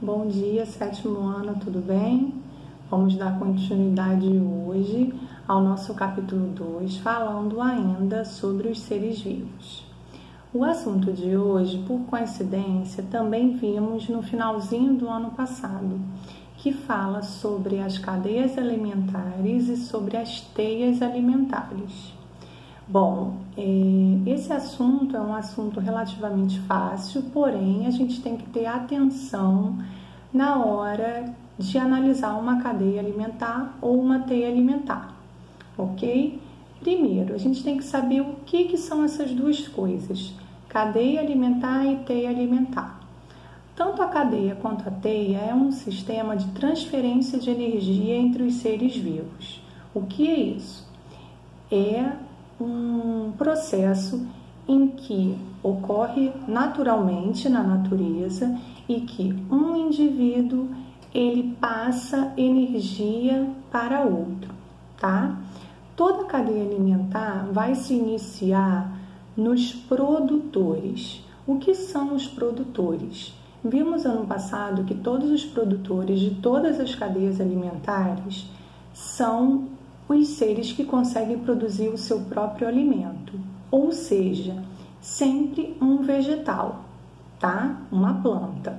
Bom dia, sétimo ano, tudo bem? Vamos dar continuidade hoje ao nosso capítulo 2, falando ainda sobre os seres vivos. O assunto de hoje, por coincidência, também vimos no finalzinho do ano passado, que fala sobre as cadeias alimentares e sobre as teias alimentares. Bom, esse assunto é um assunto relativamente fácil, porém a gente tem que ter atenção na hora de analisar uma cadeia alimentar ou uma teia alimentar, ok? Primeiro, a gente tem que saber o que são essas duas coisas, cadeia alimentar e teia alimentar. Tanto a cadeia quanto a teia é um sistema de transferência de energia entre os seres vivos. O que é isso? É um processo em que ocorre naturalmente na natureza e que um indivíduo ele passa energia para outro, tá? Toda cadeia alimentar vai se iniciar nos produtores. O que são os produtores? Vimos ano passado que todos os produtores de todas as cadeias alimentares são os seres que conseguem produzir o seu próprio alimento, ou seja, sempre um vegetal, tá? Uma planta.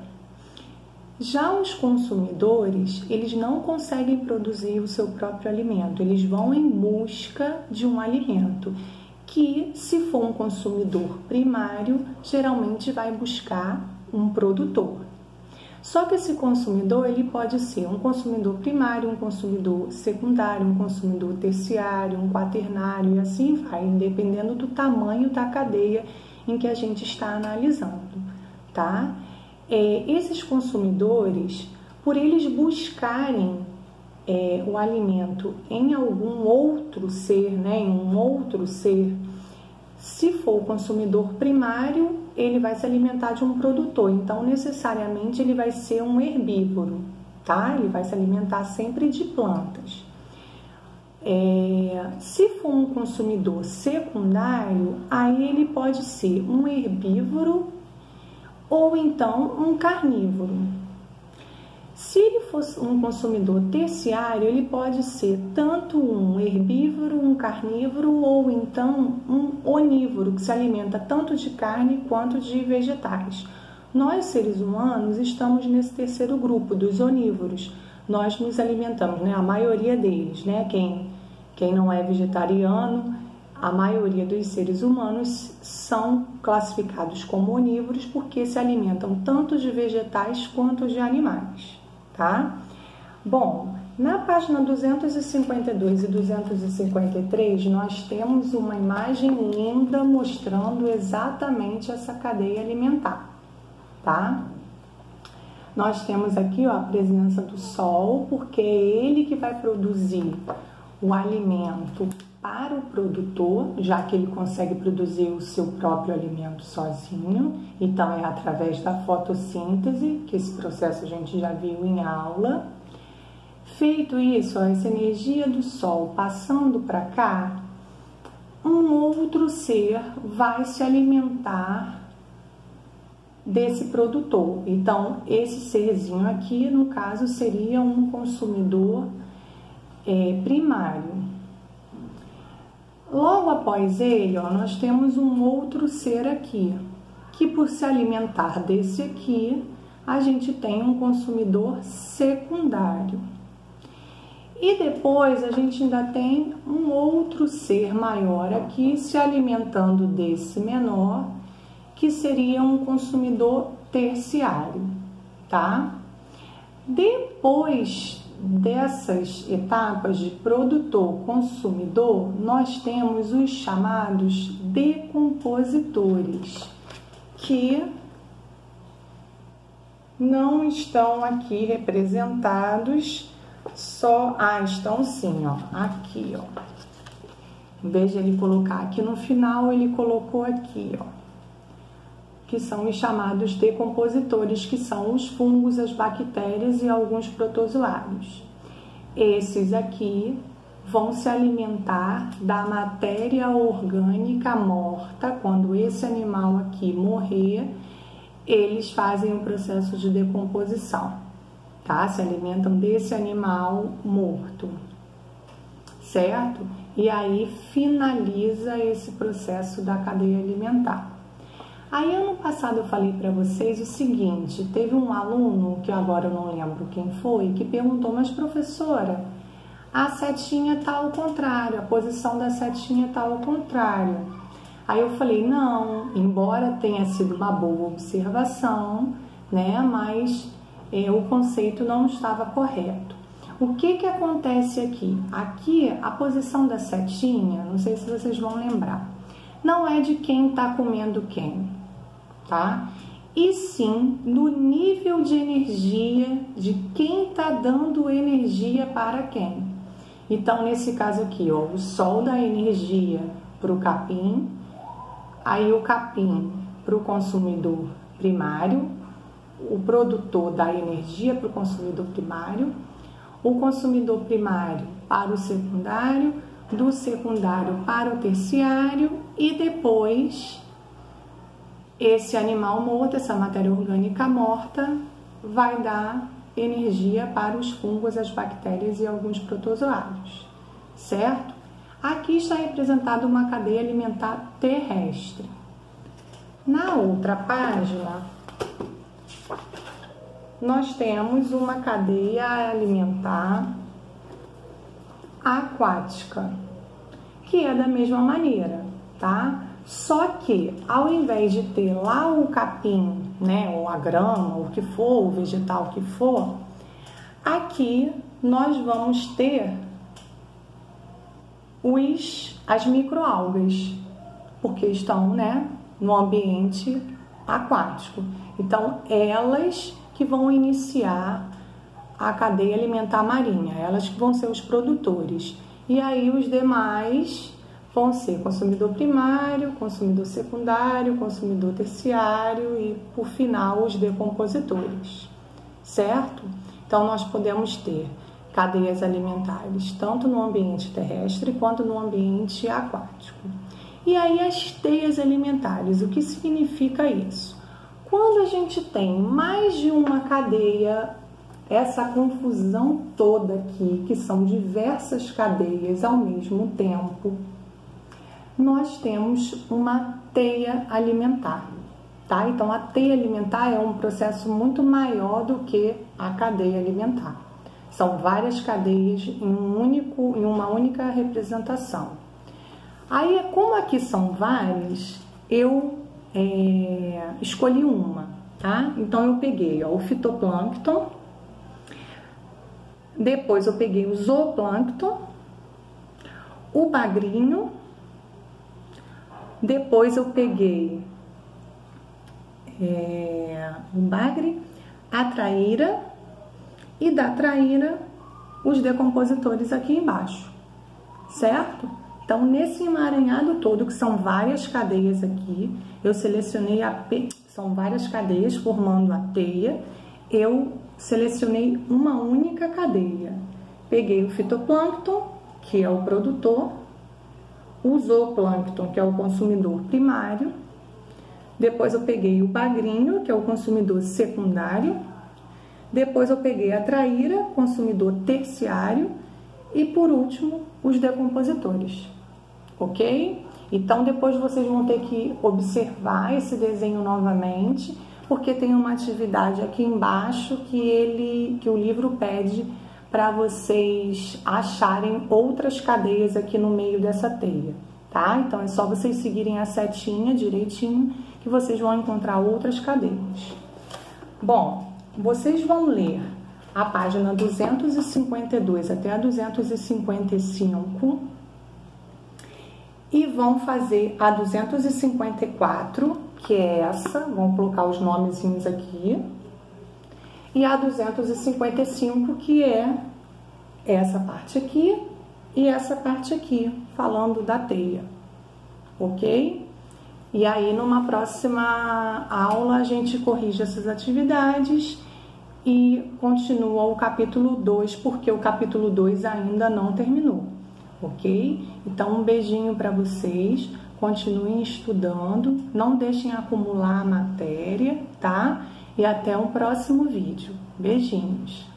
Já os consumidores, eles não conseguem produzir o seu próprio alimento, eles vão em busca de um alimento, que se for um consumidor primário, geralmente vai buscar um produtor. Só que esse consumidor, ele pode ser um consumidor primário, um consumidor secundário, um consumidor terciário, um quaternário e assim vai, dependendo do tamanho da cadeia em que a gente está analisando, tá? Esses consumidores, por eles buscarem o alimento em algum outro ser, né, em um outro ser, se for o consumidor primário, ele vai se alimentar de um produtor, então necessariamente ele vai ser um herbívoro, tá? Ele vai se alimentar sempre de plantas. Se for um consumidor secundário, aí ele pode ser um herbívoro ou então um carnívoro. Se ele fosse um consumidor terciário, ele pode ser tanto um herbívoro, um carnívoro ou então um onívoro, que se alimenta tanto de carne quanto de vegetais. Nós, seres humanos, estamos nesse terceiro grupo dos onívoros. Nós nos alimentamos, né? A maioria deles, né? Quem não é vegetariano, a maioria dos seres humanos são classificados como onívoros porque se alimentam tanto de vegetais quanto de animais, tá? Bom, na página 252 e 253 nós temos uma imagem linda mostrando exatamente essa cadeia alimentar, tá? Nós temos aqui, ó, a presença do sol, porque é ele que vai produzir o alimento para o produtor, já que ele consegue produzir o seu próprio alimento sozinho. Então, é através da fotossíntese, que esse processo a gente já viu em aula. Feito isso, ó, essa energia do sol passando para cá, um outro ser vai se alimentar desse produtor. Então, esse serzinho aqui, no caso, seria um consumidor primário. Logo após ele, ó, nós temos um outro ser aqui, que por se alimentar desse aqui, a gente tem um consumidor secundário. E depois a gente ainda tem um outro ser maior aqui, se alimentando desse menor, que seria um consumidor terciário, tá? Depois dessas etapas de produtor-consumidor, nós temos os chamados decompositores, que não estão aqui representados, estão sim, ó, aqui, ó. Em vez de ele colocar aqui no final, ele colocou aqui, ó, que são os chamados decompositores, que são os fungos, as bactérias e alguns protozoários. Esses aqui vão se alimentar da matéria orgânica morta, quando esse animal aqui morrer, eles fazem um processo de decomposição, tá? Se alimentam desse animal morto, certo? E aí finaliza esse processo da cadeia alimentar. Aí ano passado eu falei para vocês o seguinte, teve um aluno, que agora eu não lembro quem foi, que perguntou, mas professora, a setinha tá ao contrário, a posição da setinha tá ao contrário. Aí eu falei, não, embora tenha sido uma boa observação, né, mas o conceito não estava correto. O que acontece aqui? Aqui, a posição da setinha, não sei se vocês vão lembrar, não é de quem está comendo quem, tá? E sim no nível de energia de quem está dando energia para quem. Então, nesse caso aqui, ó, o sol dá energia para o capim, aí o capim para o consumidor primário, o produtor dá energia para o consumidor primário, o consumidor primário para o secundário, do secundário para o terciário e depois esse animal morto, essa matéria orgânica morta, vai dar energia para os fungos, as bactérias e alguns protozoários, certo? Aqui está representada uma cadeia alimentar terrestre. Na outra página, nós temos uma cadeia alimentar aquática, que é da mesma maneira, tá? Só que ao invés de ter lá o capim, né, ou a grama, o que for, o vegetal que for, aqui nós vamos ter as microalgas, porque estão, né, no ambiente aquático. Então, elas que vão iniciar a cadeia alimentar marinha, elas que vão ser os produtores. E aí os demais vão ser consumidor primário, consumidor secundário, consumidor terciário e, por final, os decompositores, certo? Então, nós podemos ter cadeias alimentares tanto no ambiente terrestre quanto no ambiente aquático. E aí as teias alimentares, o que significa isso? Quando a gente tem mais de uma cadeia, essa confusão toda aqui, que são diversas cadeias ao mesmo tempo, nós temos uma teia alimentar, tá? Então, a teia alimentar é um processo muito maior do que a cadeia alimentar. São várias cadeias em uma única representação. Aí, como aqui são várias, eu escolhi uma, tá? Então, eu peguei o fitoplâncton, depois eu peguei o zooplâncton, o bagrinho, depois eu peguei o bagre, a traíra e da traíra os decompositores aqui embaixo, certo? Então, nesse emaranhado todo, que são várias cadeias aqui, eu selecionei são várias cadeias formando a teia, eu selecionei uma única cadeia. Peguei o fitoplâncton, que é o produtor, o zooplâncton, que é o consumidor primário, depois eu peguei o bagrinho, que é o consumidor secundário, depois eu peguei a traíra, consumidor terciário, e por último, os decompositores, ok? Então, depois vocês vão ter que observar esse desenho novamente, porque tem uma atividade aqui embaixo que o livro pede para vocês acharem outras cadeias aqui no meio dessa teia, tá? Então, é só vocês seguirem a setinha direitinho que vocês vão encontrar outras cadeias. Bom, vocês vão ler a página 252 até a 255 e vão fazer a 254, que é essa, vão colocar os nomezinhos aqui, e a 255, que é essa parte aqui e essa parte aqui, falando da teia, ok? E aí, numa próxima aula, a gente corrige essas atividades e continua o capítulo 2, porque o capítulo 2 ainda não terminou, ok? Então, um beijinho para vocês, continuem estudando, não deixem acumular a matéria, tá? E até o próximo vídeo. Beijinhos!